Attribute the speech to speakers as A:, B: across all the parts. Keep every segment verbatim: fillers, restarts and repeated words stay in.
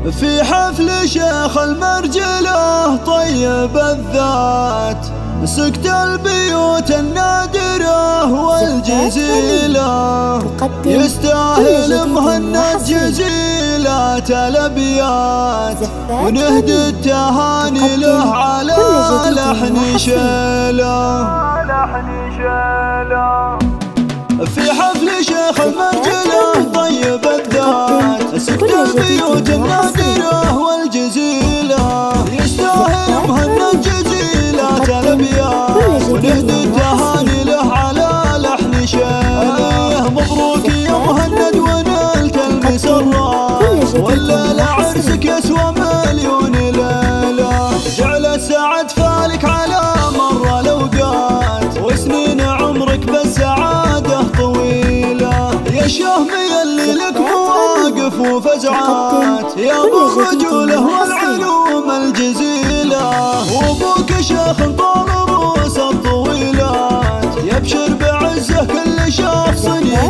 A: في حفل شيخ المرجلة طيب الذات، سكت البيوت النادرة والجزيلة، يستاهل مهند جزيلات الأبيات، ونهدي التهاني له على لحن شيله. في حفل شيخ المرجلة طيب الذات، سكت البيوت النادرة والجزيلة، يستاهل مهند جزيلات الأبيات، ونهدي التهاني له على لحن شيله. مبروك يا مهند ونلت المسرات، والليلة عرسك يسوى مليون ليلة، جعل السعد فالك على مر الأوقات، وسنين عمرك بالسعادة طويلة. يا شهمي اللي لك مواقف وفزعات، يا ابو الرجولة والعلوم الجزيلة، وابوك شيخ طال روس الطويلات، يبشر بعزه كل شخص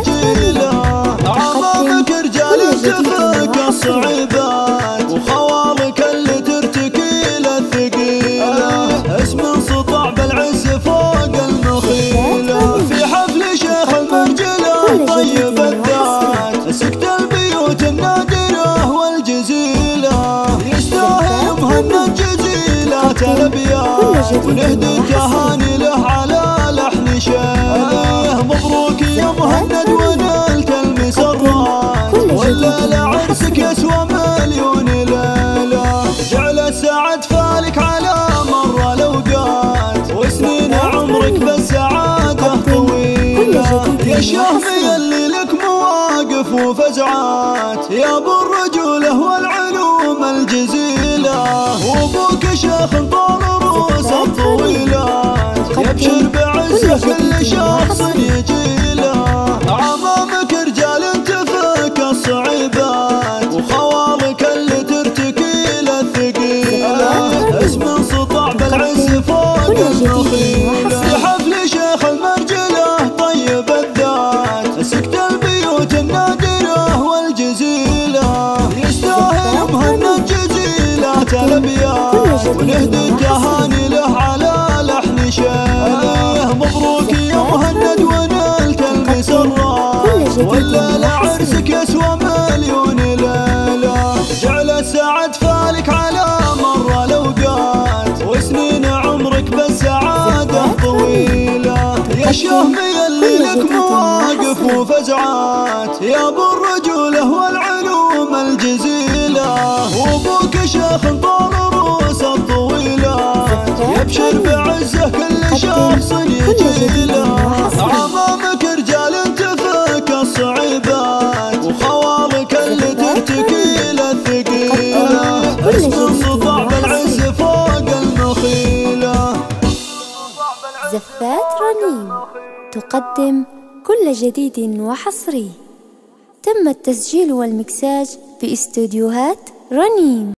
A: يجيله. عمامك رجال تفك الصعيبات، وخوالك اللي ترتكي للثقيلة، اسم سطع بالعز فوق المخيلة. في حفل شيخ المرجلة طيب الذات، سكت البيوت النادرة والجزيلة، يستاهل مهند جزيلات الأبيات، ونهدي التهاني له على لحن شيله. مبروك يا مهند ونلت المسرات، والليلة عرسك يسوى مليون ليلة، جعل السعد فالك على مر الأوقات، وسنين عمرك بالسعادة طويلة. يا شهمي اللي لك مواقف وفزعات، يا ابو الرجولة والعلوم الجزيلة، وابوك شيخ طال روس الطويلات، يبشر بعزه كل شخص يجيله. عمامك رجال تفك الصعيبات، وخوالك اللي ترتكي للثقيلة، اسم سطع بالعز فوق المخيلة. في حفل شيخ المرجلة طيب الذات، سكت البيوت النادرة والجزيلة، يستاهل مهند جزيلات الأبيات، ونهدي التهاني له على لحن شيله. مبروك يا مهند ونلت المسرات، والليلة عرسك يسوى مليون ليلة، جعل السعد فالك على مر الأوقات، وسنين عمرك بالسعادة طويلة. يا شهمي اللي لك مواقف وفزعات، يا ابو الرجولة والعلوم الجزيلة، وابوك شيخ طال روس الطويلات، يبشر بعزه كل شخص يجيله. عمامك رجال تفك الصعيبات، وخوالك اللي ترتكي للثقيلة، اسم سطع بالعز فوق المخيلة.
B: زفات رنين تقدم كل جديد وحصري. تم التسجيل والمكساج في استوديوهات رنين.